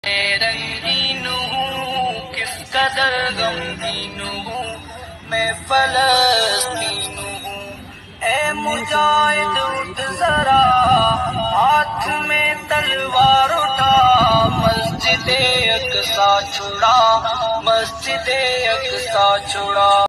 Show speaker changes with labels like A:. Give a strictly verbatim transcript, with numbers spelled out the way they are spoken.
A: मैं रंगीन हूँ किस कदर गमगीन हूँ, मैं फलस्तीन हूँ। ए मुजाहिद उठ जरा, हाथ में तलवार उठा, मस्जिद अक़सा छुड़ा, मस्जिद अक़सा छुड़ा।